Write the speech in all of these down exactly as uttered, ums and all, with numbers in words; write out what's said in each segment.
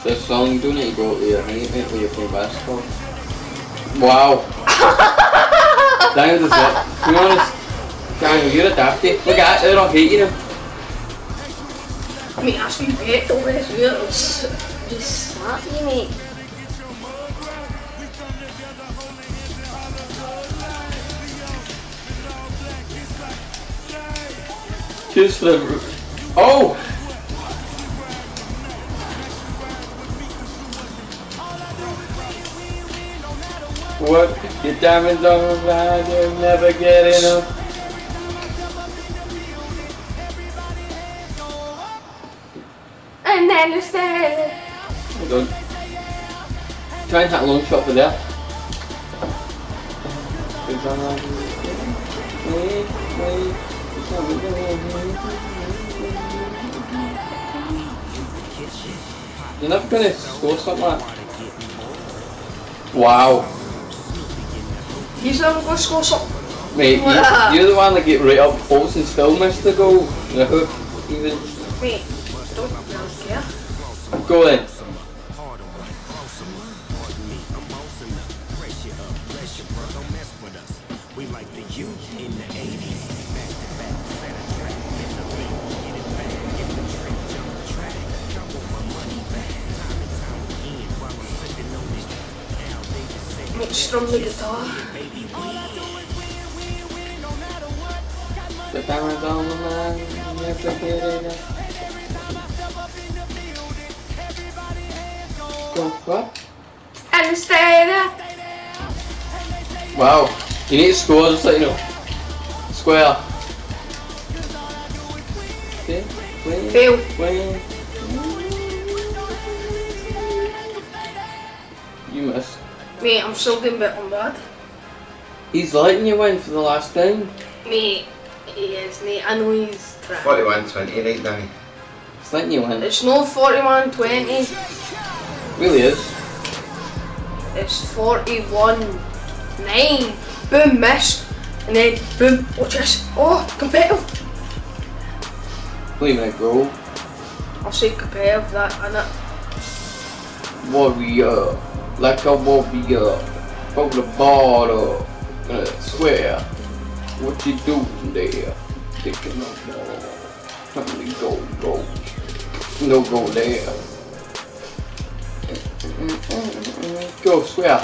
This song, you don't need to go out there, right? Mate, where you're playing basketball. Wow! Daniel does it. To be honest, Daniel, you're a dafty. Look at it, they're all hating him. Mate, that's me bet over this wheel. It's just slap you, mate. Cheers for the... Oh! What? Your diamonds on the line, you'll never get enough. And then it's there. Hold on. Try and hit a long shot for there. You're never gonna score something like that. Wow. He's never gonna score something. Mate, you, you're the one that get right up close and still missed the goal. The hook, even. Mate, don't care. Go then. Mate, strum the guitar. The diamonds on the line, never get enough. Go, what? And stay there. Wow, you need to score just like you know. Square. Fail. Win. You missed. Mate, I'm still doing bit on bad. He's letting you win for the last time. Mate, he is, mate. I know he's trying. forty-one twenty right, Danny. He's letting you win. It's no forty-one twenty. Really is. It's forty-one nine. Boom, missed. And then boom, watch this. Oh, competitive. Wait a minute, bro. I'll say competitive, that, innit? Warrior. Like a warrior. Hold the ball up. Uh, swear. What you doing there? Taking no ball. How many go, go? No go there. Go, swear.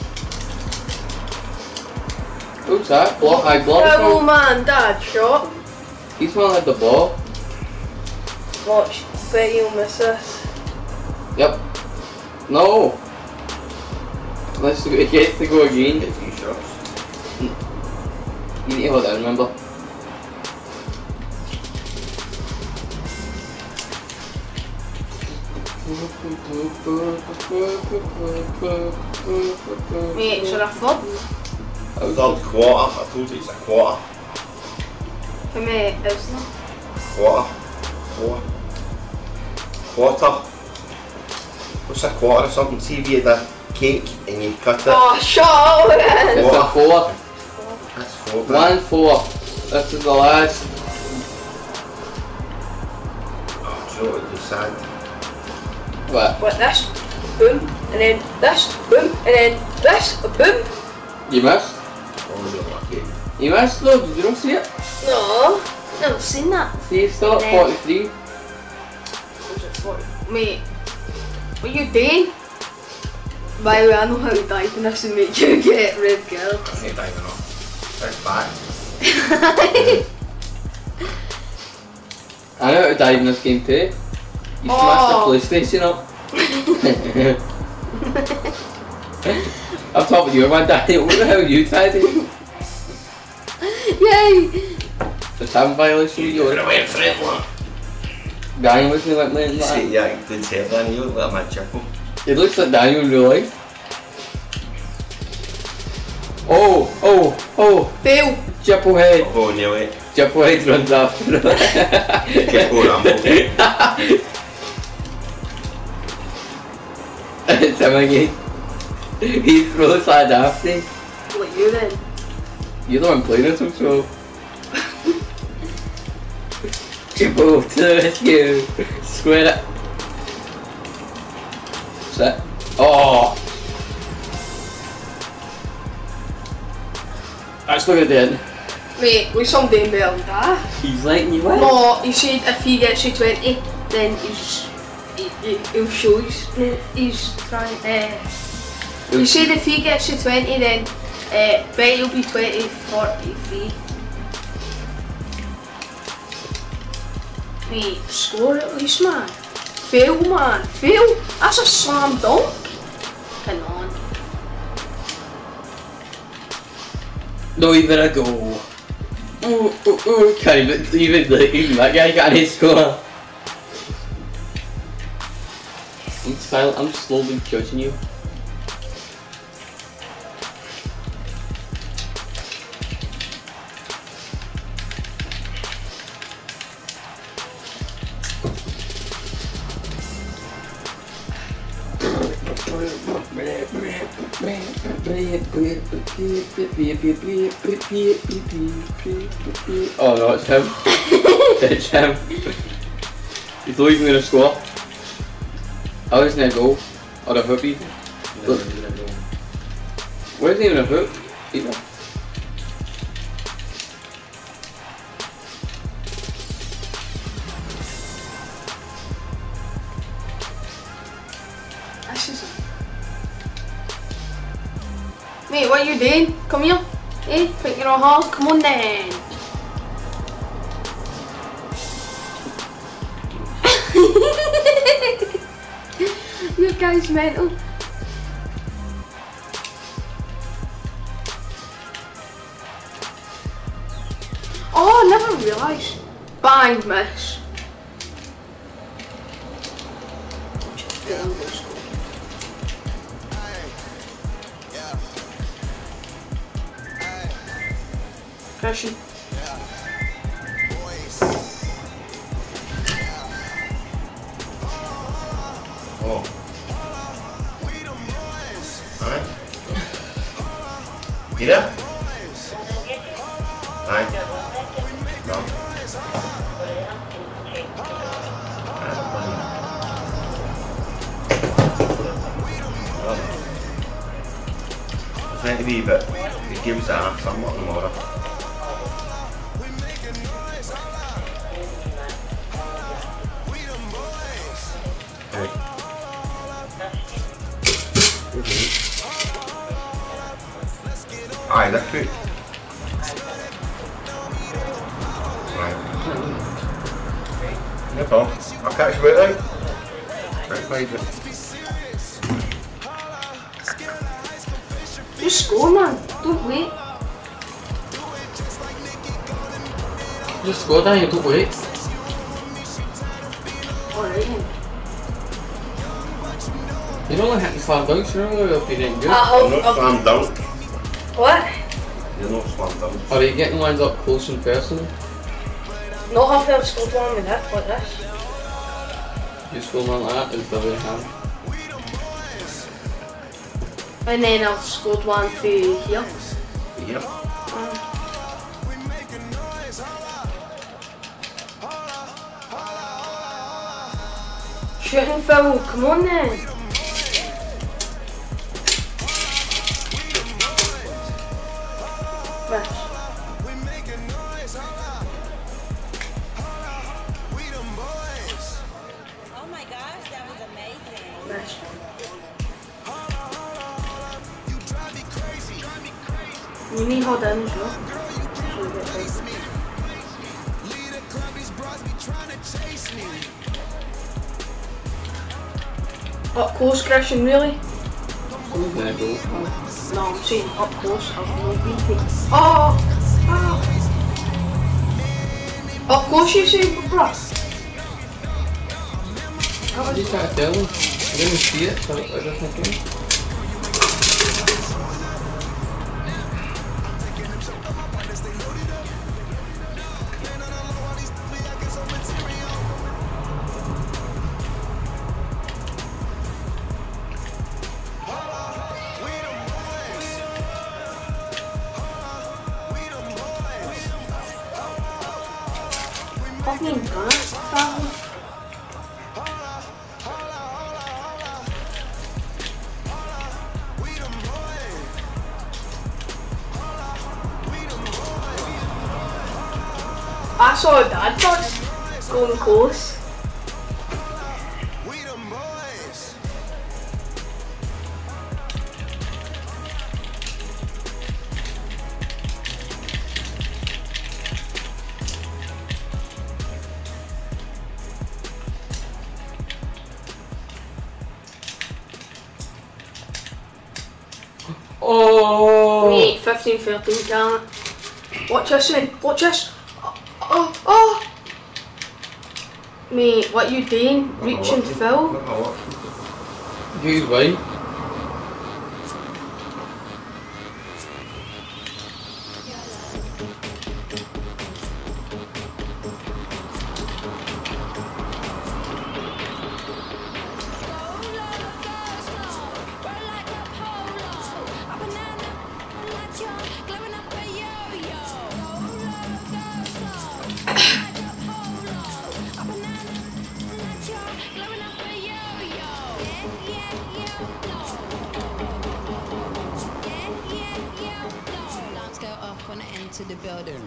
Who's that? Block, I blocked Devil him. man, dad shot. He's one had the ball. Watch, bet you'll miss this. Yep. No. Let's go, it gets to go again. Get two shots. You need to hold that, remember? Mate, should I flop? Third quarter, I told you it's a quarter. For me, it's not. Quarter. Four. Quarter. What's a quarter or something? See if you had a cake and you cut it. Oh, shut up then! It's a four. That's four. One four. This is the last. Oh, Joe, it was sad. What? What, this? Boom. And then this. Boom. And then this. Boom. You missed? Oh, you're lucky. You missed though, did you not see it? No. Never seen that. See, it's still at And then- forty-three. Was it forty? Mate, what are you doing? By the way, I know how to dive in this and make you get red girl. I'm not diving off. That's back. I know how to dive in this game too. You Oh. smashed the PlayStation up. I'm top of your one, Daniel. What the hell are you trying to do? Yay! The time violation you You're got. away for it, look. Daniel wasn't like playing like See, that. yeah, you did say that, you look like my triple. It looks like Daniel in real life. Oh, oh, oh, Fail! Jipple head. Oh, nearly. Jipple head runs after him. Jipple Rambo. It's him again. He throws that after. What you then? You're the one playing it, so. Jipple to the rescue. Square it. Set. Oh! Let's look at the end. Mate, we some doing better than that. He's letting you win. No, he said if he gets to twenty, then he's, he, he, he'll show he's, he's trying. Uh, he said if he gets to twenty, then uh, bet he'll be twenty forty-three. Mate, score at least, man. Fail, man. Fail. That's a slam dunk. Come on. No, you better go. Oh, oh, oh, can't even, even, even that guy got his score. I'm silent, I'm slowly judging you. Oh no, it's him. It's him. He's not even gonna score. How isn't it a goal? Or a hook even? Look. Where's even a hook? Either. This is Mate, what are you doing? Come here. Hey, think you're all hard? Come on then. Your guy's mental. Oh, I never realised. Bang, miss. Christian. Oh. Alright. You there? Alright. No. It's meant to be, but it gives that somewhat in order. Aye, that's good. Right. No problem. I'll catch you later. Right, pleasure. Just score, man. Don't wait. Just score, Daniel, don't wait. Alright then. You don't like hitting slam dunks, you know, if you didn't good. I'm not slam dunk. What? You're not slam dunk. Are you getting lines up close and personal? Not half ever scored one with that, like this. You score one like that, is the way hand. And then I've scored one through here. Yep. Um, shooting foul, come on then. Miss. Oh my gosh, that was amazing. Miss. You need hold down as well. So you get paid. Up close, Christian, really? Who's gonna go? No, I'm saying up close. I've no beating. Oh! Oh! Up close, you say, bruh? I just can't tell him. I didn't see it, so I just think. Fucking gun, foul. I saw Dad does going close. Oh! Mate, fifteen thirteen can't. Watch this then, watch this. Oh, oh, oh. Mate, what you doing? Reach and fill? You right? To the building.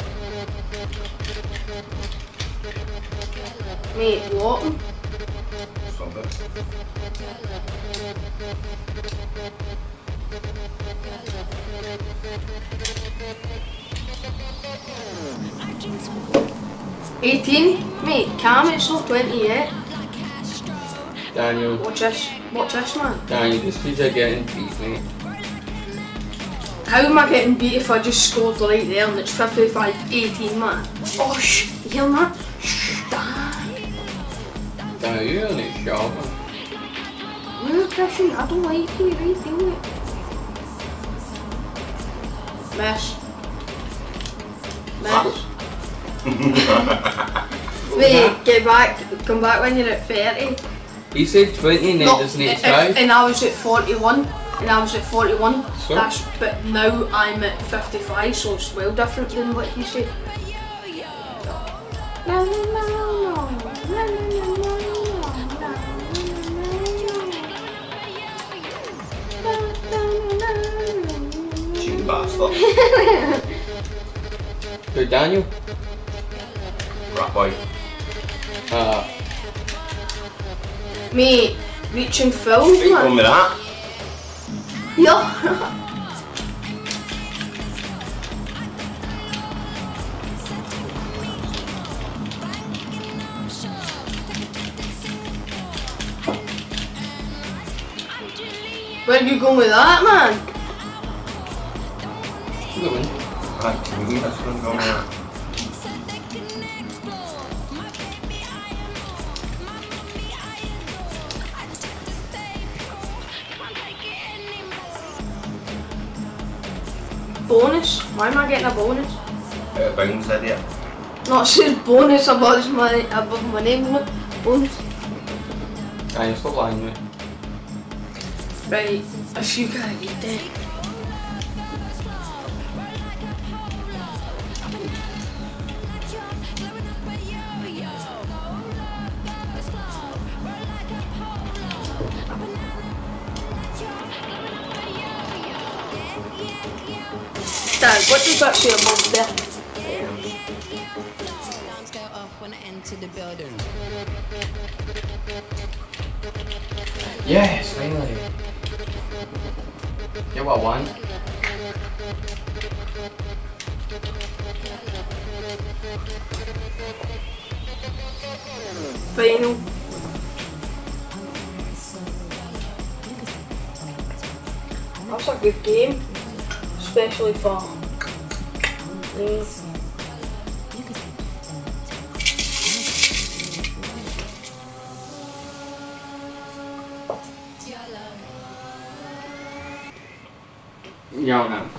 Mate, walking. Stop it. eighteen? Mate, calm, it's not twenty yet. Daniel. Watch this, watch this man. Daniel, just because you're getting beat, mate. How am I getting beat if I just scored right there and it's fifty-five eighteen, man? Oh, shh, you hear that? Shh, damn. Daniel, you're on it sharp. You're Christian, I don't like you, right? Do it. Miss. Miss. Wait, get back, come back when you're at thirty. He said twenty and then No, doesn't he and, try? and I was at forty-one. And I was at forty-one, So? that's, but now I'm at fifty-five, so it's well different than what he said. No, no, no, no, no, no, no, Cheating bastard. Who, Daniel? Rat boy. Uh, Mate, reach and fill, Where you going man. with that? Yeah. Where you going with that, man? no. Right, can we get this one going on? Bonus? Why am I getting a bonus? Bit of bounce, idiot. Not it says bonus above my above my name, look. Bonus. Daniel, stop lying, mate. Right, a few can't get there. Dad, what does that say above there? Alarms go off when I enter the building. Yes, finally. Get what I want. Final. That's a good game, especially for me. Ja, no.